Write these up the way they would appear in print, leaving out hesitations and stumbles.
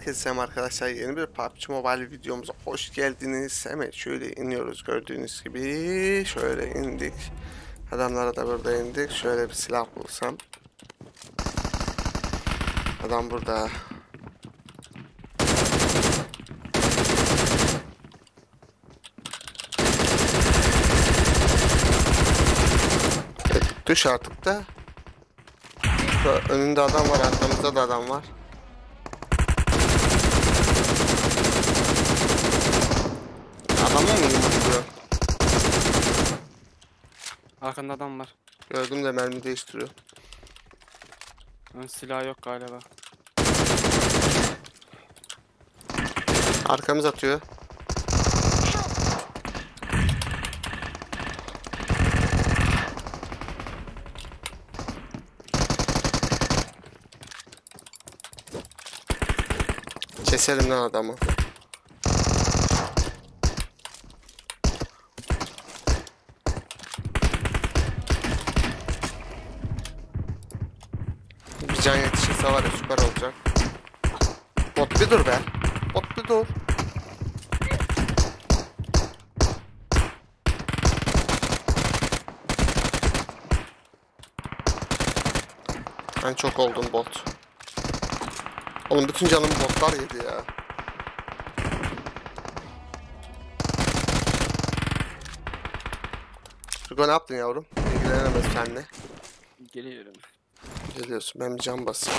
Herkese selam arkadaşlar. Yeni bir PUBG Mobile videomuza hoş geldiniz. Hemen şöyle iniyoruz gördüğünüz gibi. Şöyle indik. Adamlara da burada indik. Şöyle bir silah bulsam. Adam burada. Düş artık da. Önünde adam var, arkamızda da adam var. Adamı mı yumrukluyor? Arkanda adam var. Gördüm de mermi değiştiriyor. Ön silah yok galiba. Arkamız atıyor. Keselim lan adamı. Bir can yetişirse var ya süper olacak. Bot bir dur be. Bot bir dur. Ben çok oldum bot. Oğlum bütün canımı botlar yedi ya. Hugo ne yaptın yavrum? İlgilenemez seninle. Geliyorum. Geliyorsun, ben bir can basayım.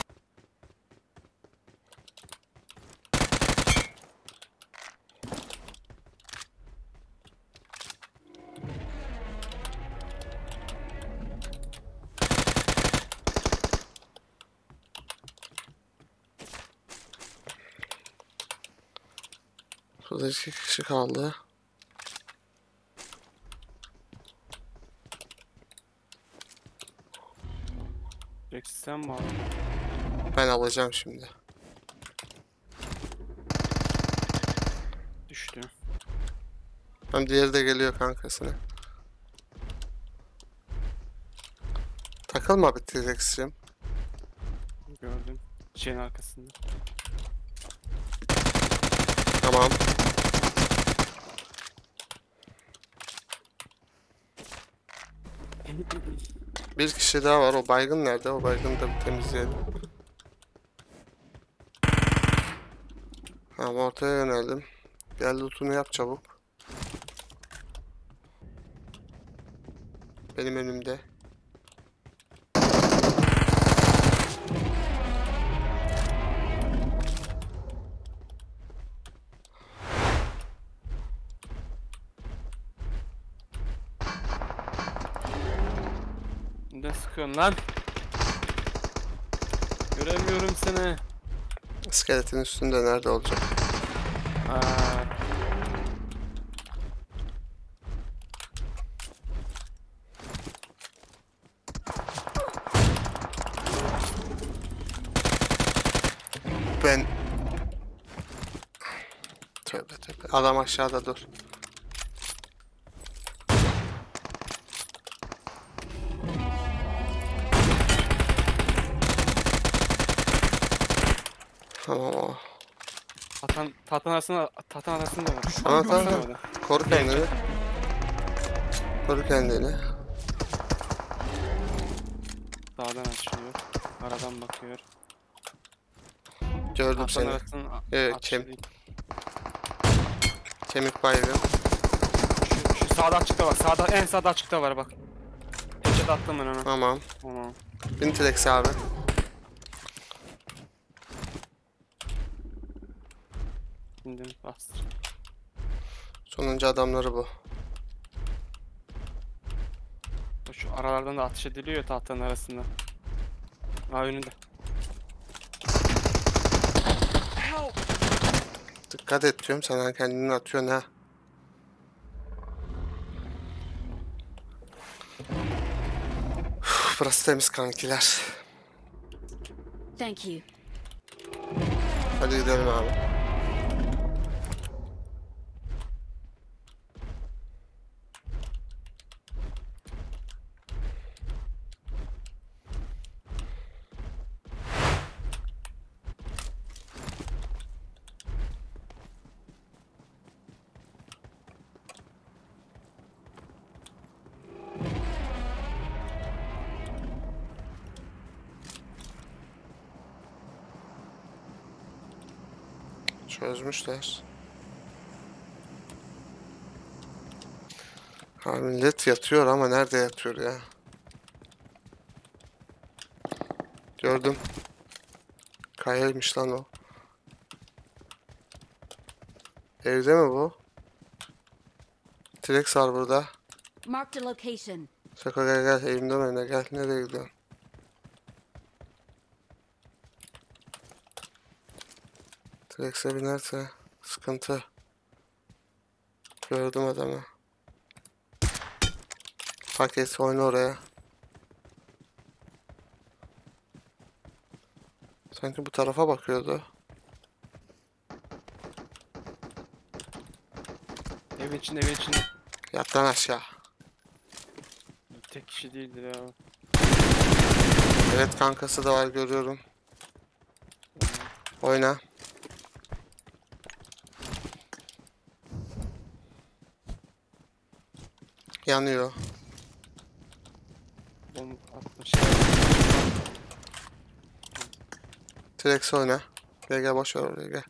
Burada 2 kişi kaldı. Rex sen mi aldın? Ben alacağım şimdi. Düştü. Hem diğeri de geliyor kankasına. Takılma bir T-Rex'cim. Gördüm. Şeyin arkasında. Tamam. Bir kişi daha var. O baygın nerede? O baygını da bir temizleyelim. Tamam, ortaya yöneldim. Gel lootunu yap çabuk. Benim önümde. Ne sıkıyorsun lan? Göremiyorum seni. İskeletin üstünde nerede olacak? Aa, Ben... Tövbe tövbe. Adam aşağıda dur. Tamam o. Tahtan arasında var. Tamam tamam. Baksana. Koru kendini. Koru kendini. Dağdan açılıyor. Aradan bakıyor. Gördüm Tahtan seni. arasının Evet, kemik baygın. Şu sağda açıkta var. Sağda, en sağda açıkta var bak. Headshot attım ben ona. Tamam. Tamam. Bin T-Rex abi. Şimdi bastır. Sonuncu adamları bu. Şu aralardan da ateş ediliyor ya tahtanın arasında. Aa, önünde. Dikkat et diyorum, sen kendini atıyorsun ha. Uf, burası temiz kankiler. Thank you. Hadi gidelim abi. Çözmüşler. Ha, millet yatıyor ama nerede yatıyor ya? Gördüm. Kayaymış lan o. Evde mi bu? T-Rex var burada. Marked a location. Seko gel gel, evimden oyna gel. Nereye gidiyorsun? T-Rex'e binerse sıkıntı. Gördüm adamı. Paket oyna oraya. Sanki bu tarafa bakıyordu. Evin içinde, evin içinde. Yat lan aşağı. Tek kişi değildir ya. Evet, kankası da var, görüyorum. Oyna. Yanıyor. Bomba atmış. T-Rex oyna. Gel gel, boş ver oraya gel.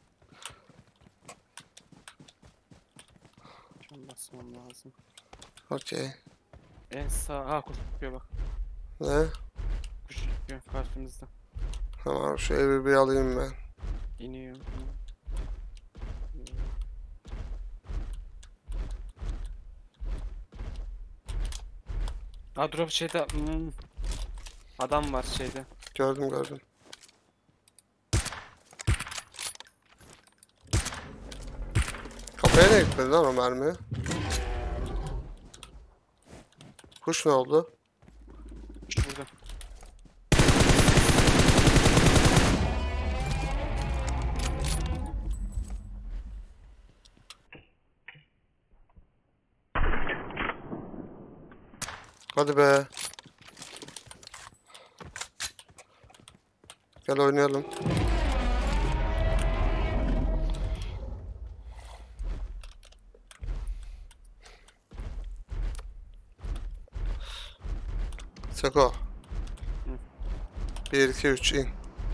Can basmam lazım. Okey. En sağ. Ha, kuş çıkıyor bak. Ne? Kuş çıkıyor karşımızda. Tamam, şu evi bir alayım ben. İniyor. Ha, drop şeyde. Adam var şeyde. Gördüm gördüm. Kafaya ne gitmedi lan o mermi? Kuş ne oldu? Şurada. Hadi be. Gel oynayalım. Seko. 1 2 3 in.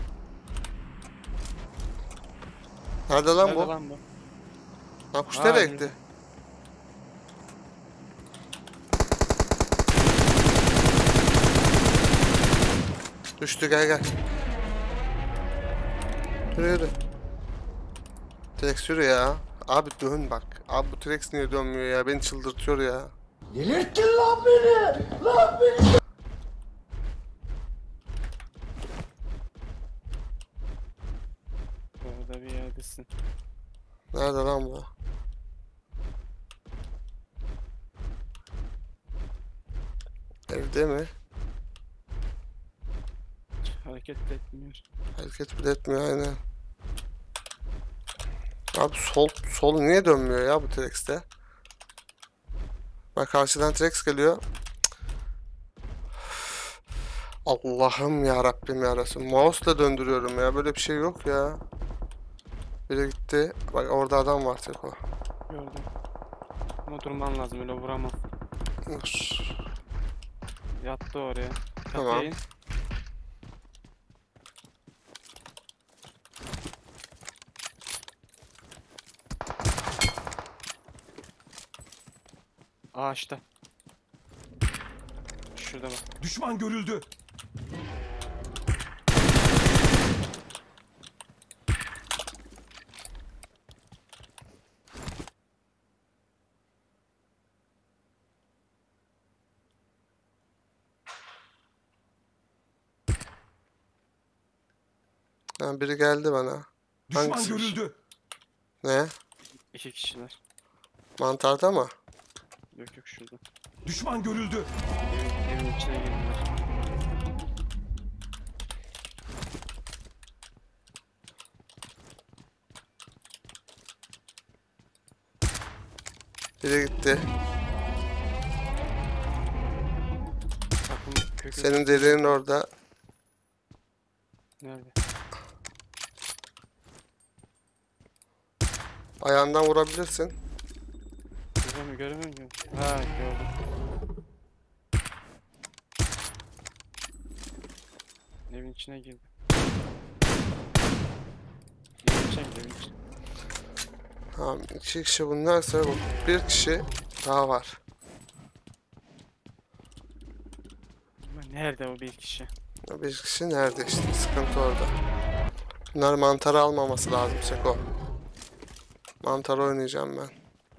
Nerede lan Nerede bu? lan bu? Lan kuş Aa, nereye indi. gitti? Düştü, gel gel. Yürü yürü. T-Rex yürü ya. Abi dön bak. Abi bu T-Rex niye dönmüyor ya? Beni çıldırtıyor ya. Delirttin lan beni! Lan beni! Burada bir yerdesin. Nerede lan bu? Evde mi? Hareket de etmiyor. Hareket bile etmiyor aynen. Abi sol niye dönmüyor ya bu T-Rex'te? Bak karşıdan T-Rex geliyor. Allah'ım ya Rabbim ya Resulüm. Mouse'la döndürüyorum ya. Böyle bir şey yok ya. Biri gitti. Bak orada adam var Teko. Gördüm. Ama durman lazım, öyle vuramam. Dur. Yattı oraya. Tamam. Kapıya in. Ağaçta. Şurada bak. Düşman görüldü. Ha, biri geldi bana. Düşman Hangisi? görüldü. Ne? 2 kişiler. Mantarda mı? Yok yok, şurada. Düşman görüldü. Evin içine girdiler. Biri gitti. Takım kökü. Senin deliğin orada. Nerede? Ayağından vurabilirsin. Göremiyorum ki. Ha, gördüm. Evin içine girdi. Evin içine girdi, evin içine. Tamam, 2 kişi bunlarsa bu bir kişi daha var. Nerede o bir kişi? O bir kişi nerede işte, sıkıntı orada. Bunlar mantarı almaması lazım Seko. Mantar oynayacağım ben.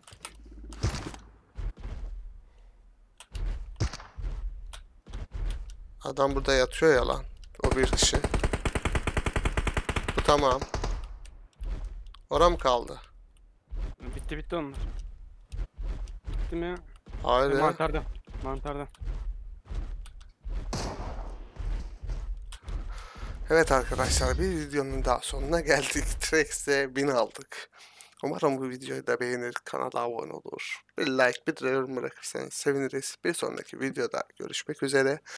Adam burada yatıyor ya lan. O bir kişi. Bu tamam. Ora mı kaldı? Bitti onlar. Bitti mi? Hayır ya. Mantarda. Mantarda. Evet arkadaşlar, bir videonun daha sonuna geldik. Trex'e 1000 aldık. Umarım bu videoyu da beğenir, kanala abone olur. Bir like, bir de yorum bırakırsanız seviniriz. Bir sonraki videoda görüşmek üzere.